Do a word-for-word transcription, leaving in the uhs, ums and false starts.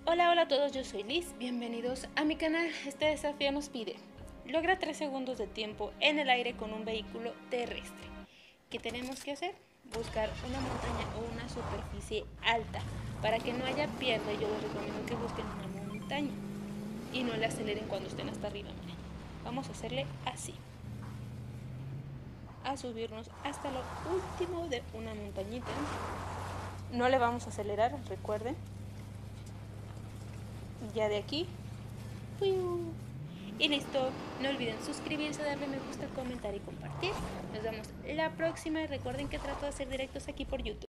Hola, hola a todos, yo soy Liz, bienvenidos a mi canal. Este desafío nos pide: logra tres segundos de tiempo en el aire con un vehículo terrestre. ¿Qué tenemos que hacer? Buscar una montaña o una superficie alta. Para que no haya pierde, yo les recomiendo que busquen una montaña y no le aceleren cuando estén hasta arriba. Miren, vamos a hacerle así, a subirnos hasta lo último de una montañita. No le vamos a acelerar, recuerden. Ya de aquí, ¡piu! Y listo. No olviden suscribirse, darle me gusta, comentar y compartir. Nos vemos la próxima y recuerden que trato de hacer directos aquí por YouTube.